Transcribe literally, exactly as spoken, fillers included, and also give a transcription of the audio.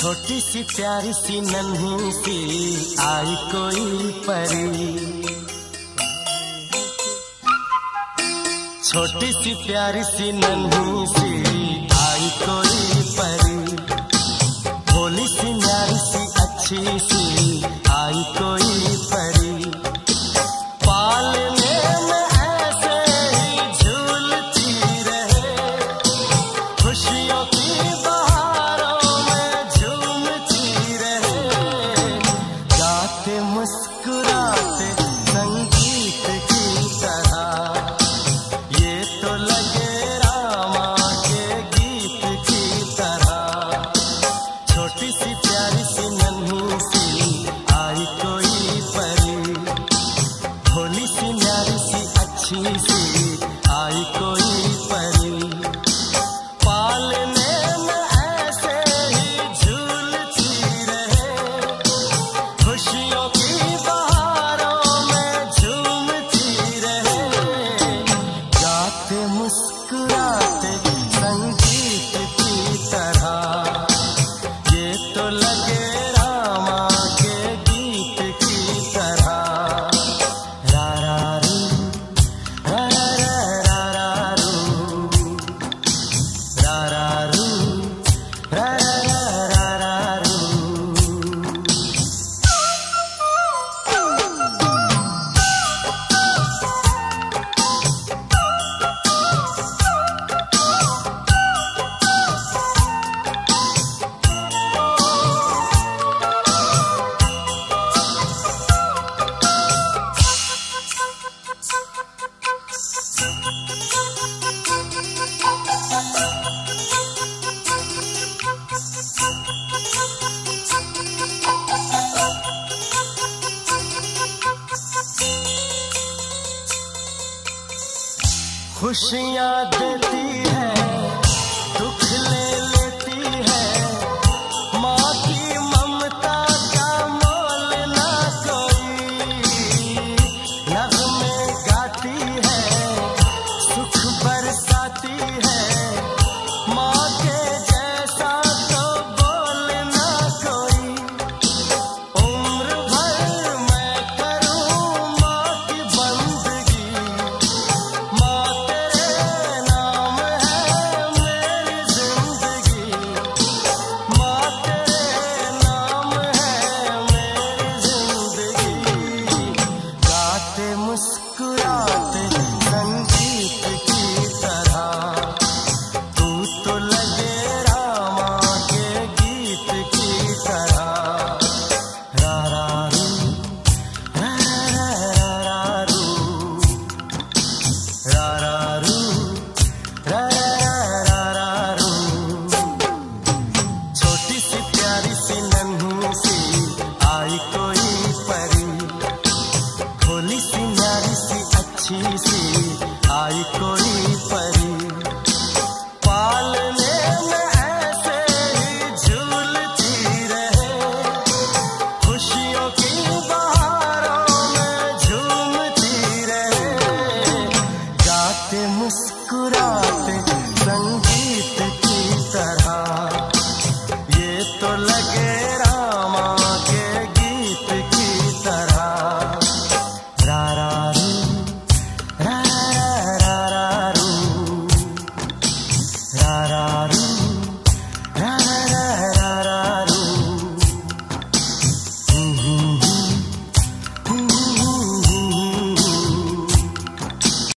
छोटी सी प्यारी सी नन्ही सी आई कोई परी, छोटी सी प्यारी सी नन्ही सी आई कोई परी, भोली सी न्यारी सी अच्छी सी आई कोई परी, पालने में ऐसे ही झूलती रहे, खुशियों की बहारों में झूमती रहे, गाते मुस्कुराते संगीत की तरह, ये तो लगे रामा के गीत की तरह, छोटी सी प्यारी सी नन्ही सी आई कोई परी, भोली सी न्यारी सी अच्छी सी आई कोई परी, पालने में ऐसे ही झूलती रहे, खुशियों की बहारों में झूमती रहे, गाते मुस्कुराते संगीत की तरह, ये तो लगे रामा के गीत की तरह, रा रा रू, रा रा रा रू, रा रा रू, रा रा रा रू। खुशियाँ देती